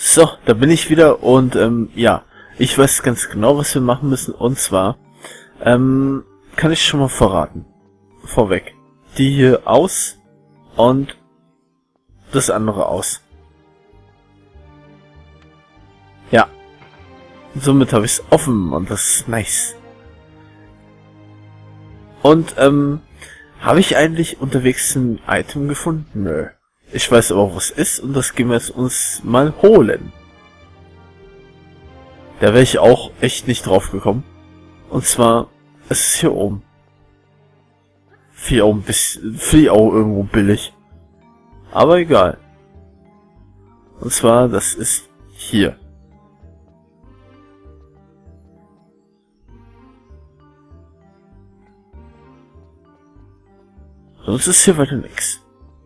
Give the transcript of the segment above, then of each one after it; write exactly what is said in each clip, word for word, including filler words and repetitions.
So, da bin ich wieder und ähm, ja, ich weiß ganz genau, was wir machen müssen. Und zwar, ähm, kann ich schon mal verraten. Vorweg. Die hier aus und das andere aus. Ja. Somit habe ich es offen und das ist nice. Und, ähm, habe ich eigentlich unterwegs ein Item gefunden? Nö. Ich weiß aber, wo es ist und das gehen wir jetzt uns mal holen. Da wäre ich auch echt nicht drauf gekommen. Und zwar, es ist hier oben. Finde ich auch ein bisschen, finde ich auch irgendwo billig. Aber egal. Und zwar, das ist hier. Sonst ist hier weiter nix.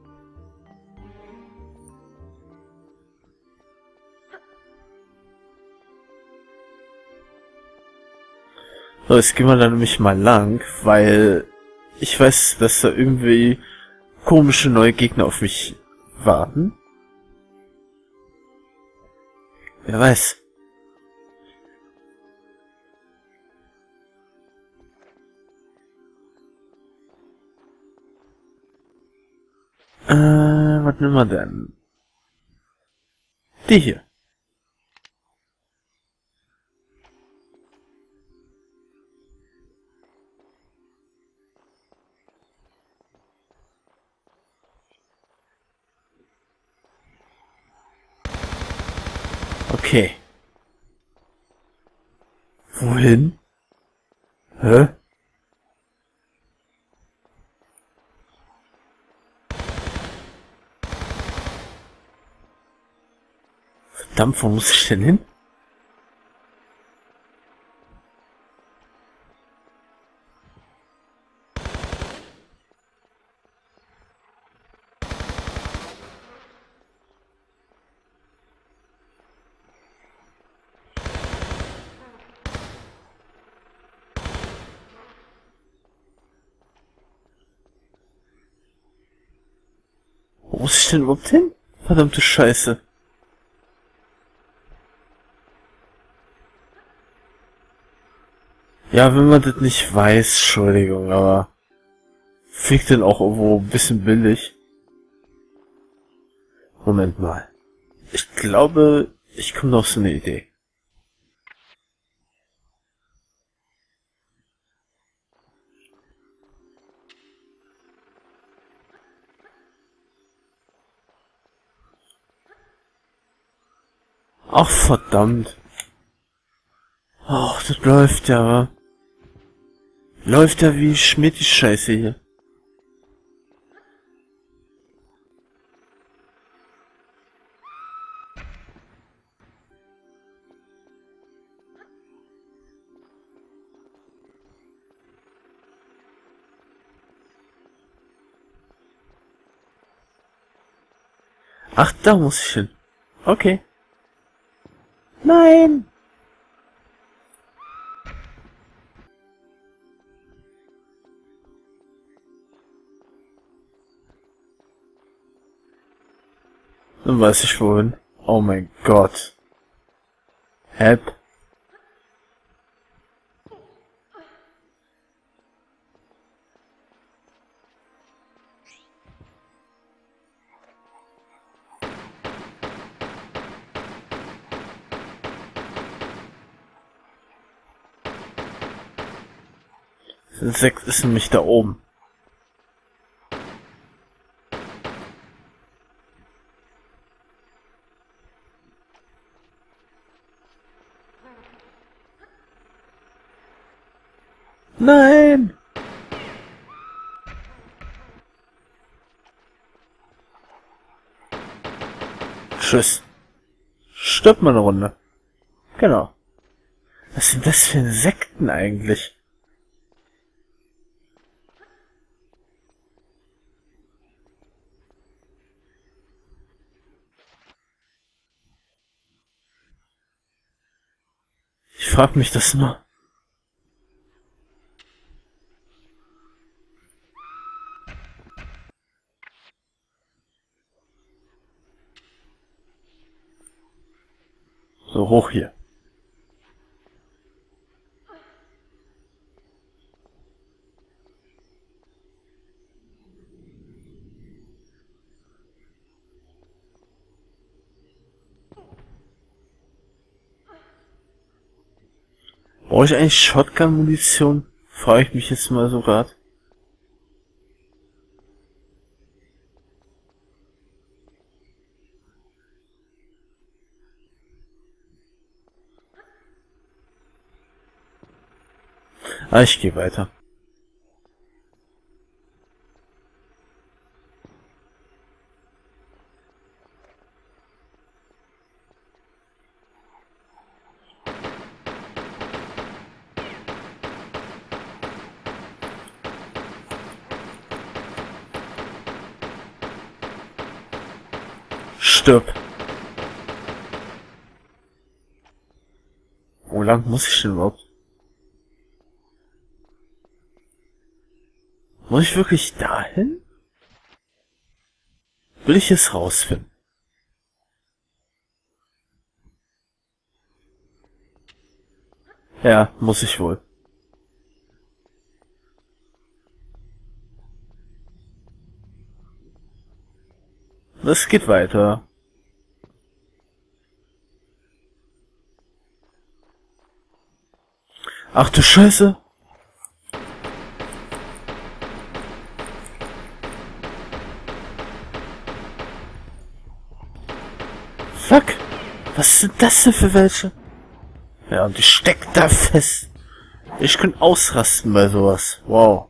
So, jetzt gehen wir da nämlich mal lang, weil ich weiß, dass da irgendwie komische neue Gegner auf mich warten. Wer weiß. Äh, was nehmen wir denn? Die hier. Okay. Wohin? Hä? Verdammt, wo muss ich denn hin? Wo muss ich denn überhaupt hin? Verdammte Scheiße. Ja, wenn man das nicht weiß, Entschuldigung, aber fliegt denn auch irgendwo ein bisschen billig? Moment mal. Ich glaube, ich komme noch so eine Idee. Ach, verdammt. Ach, das läuft ja, wa? Läuft ja wie Schmidt die Scheiße hier. Ach, da muss ich hin. Okay. Nein! Dann weiß ich wohin. Oh mein Gott. Help. Das Insekt ist nämlich da oben. Nein! Tschüss. Stirbt mal eine Runde. Genau. Was sind das für Insekten eigentlich? Ich frag mich das nur. So, hoch hier. Brauche ich eigentlich Shotgun-Munition? Frage ich mich jetzt mal so grad. Ah, ich gehe weiter. Stirb. Wo lang muss ich denn überhaupt? Muss ich wirklich dahin? Will ich es rausfinden? Ja, muss ich wohl. Es geht weiter. Ach du Scheiße. Fuck. Was sind das denn für welche? Ja, und die steckt da fest. Ich könnte ausrasten bei sowas. Wow.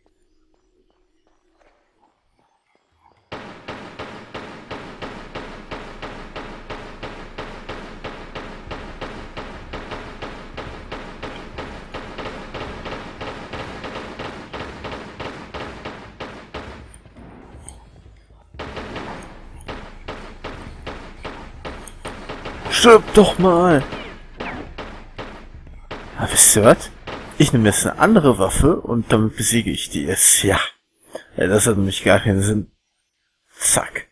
Stirb doch mal! Aber wisst ihr was? Ich nehme jetzt eine andere Waffe und damit besiege ich die jetzt. Ja. Ja, das hat nämlich gar keinen Sinn. Zack.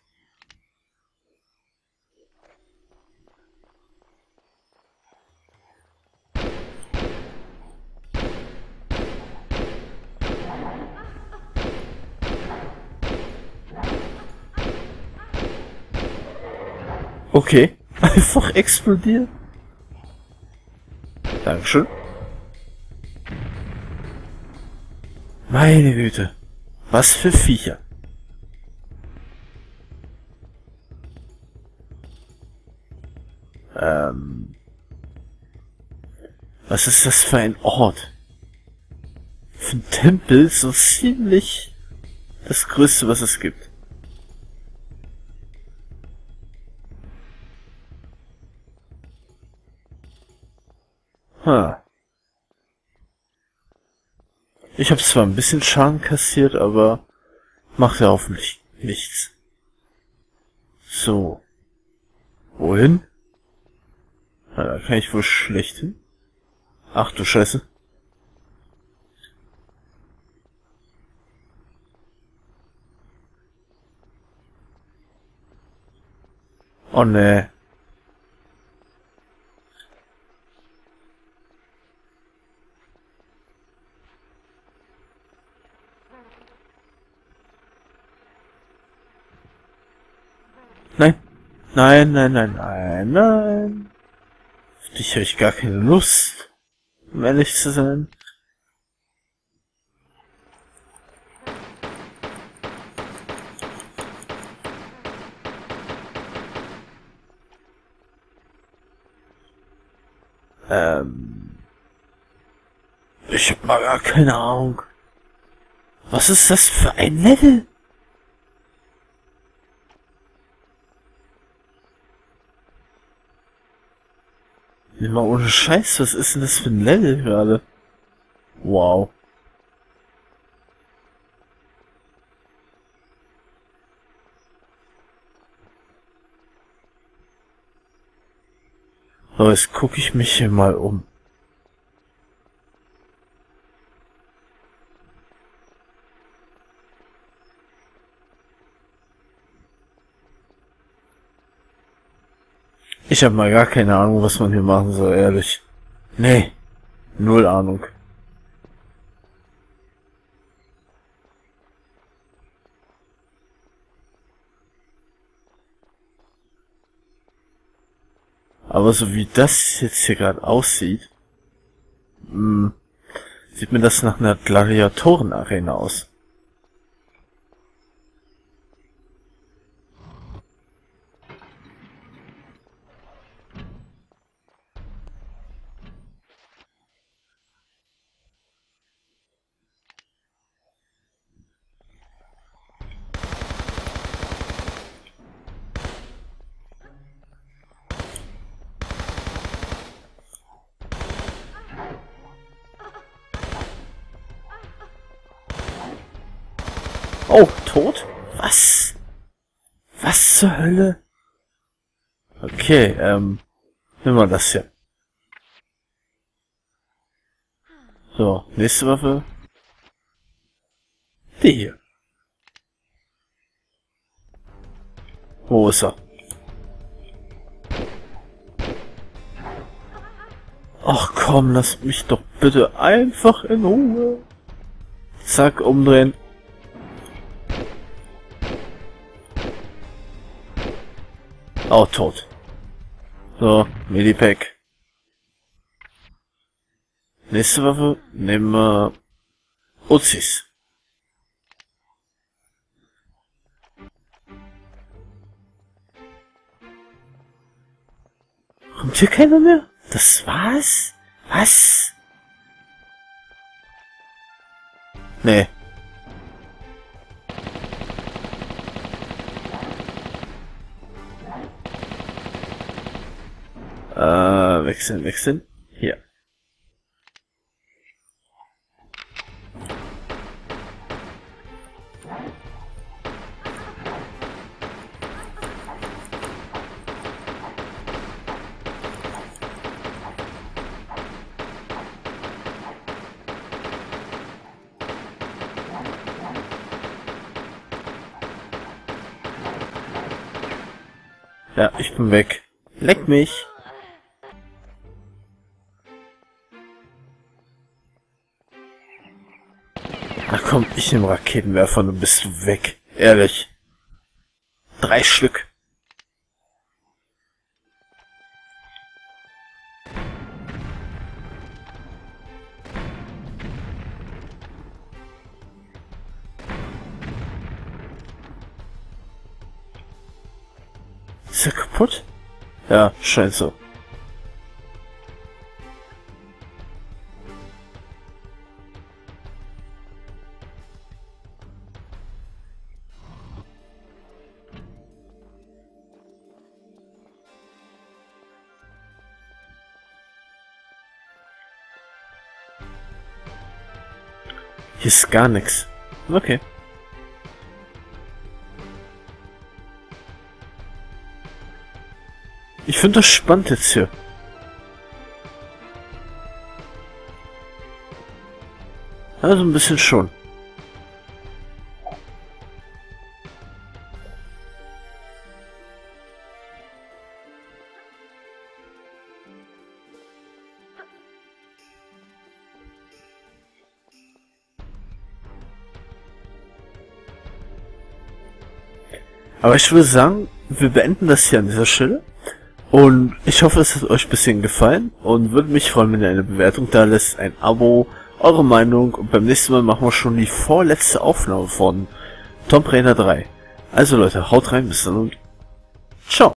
Okay. Einfach explodiert. Dankeschön. Meine Güte. Was für Viecher. Ähm. Was ist das für ein Ort? Für ein Tempel so ziemlich das Größte, was es gibt. Ha. Ich habe zwar ein bisschen Schaden kassiert, aber macht ja hoffentlich nichts. So. Wohin? Na, da kann ich wohl schlecht hin. Ach du Scheiße. Oh ne. Nein. Nein, nein, nein, nein, nein. Auf dich habe ich gar keine Lust, um ehrlich zu sein. Ähm. Ich hab mal gar keine Ahnung. Was ist das für ein Level? Mal ohne Scheiß, was ist denn das für ein Level gerade? Wow. So, jetzt gucke ich mich hier mal um. Ich habe mal gar keine Ahnung, was man hier machen soll, ehrlich. Nee, null Ahnung. Aber so wie das jetzt hier gerade aussieht, mh, sieht mir das nach einer Gladiatorenarena aus. Oh, tot? Was? Was zur Hölle? Okay, ähm, nehmen wir das hier. So, nächste Waffe. Die hier. Wo ist er? Ach komm, lasst mich doch bitte einfach in Ruhe. Zack, umdrehen. Auch tot. So, Medipack. Nächste Waffe nehmen wir Uzis. Kommt hier keiner mehr? Das war's? Was? Nee. Äh, wechseln, wechseln. Hier. Ja, ich bin weg. Leck mich. Ach komm, ich nehme Raketenwerfer und du bist weg. Ehrlich. Drei Stück. Ist er kaputt? Ja, scheint so. Hier ist gar nichts. Okay. Ich finde das spannend jetzt hier. Also ein bisschen schon. Aber ich würde sagen, wir beenden das hier an dieser Stelle. Und ich hoffe, es hat euch ein bisschen gefallen. Und würde mich freuen, wenn ihr eine Bewertung da lässt, ein Abo, eure Meinung. Und beim nächsten Mal machen wir schon die vorletzte Aufnahme von Tomb Raider drei. Also Leute, haut rein, bis dann und ciao.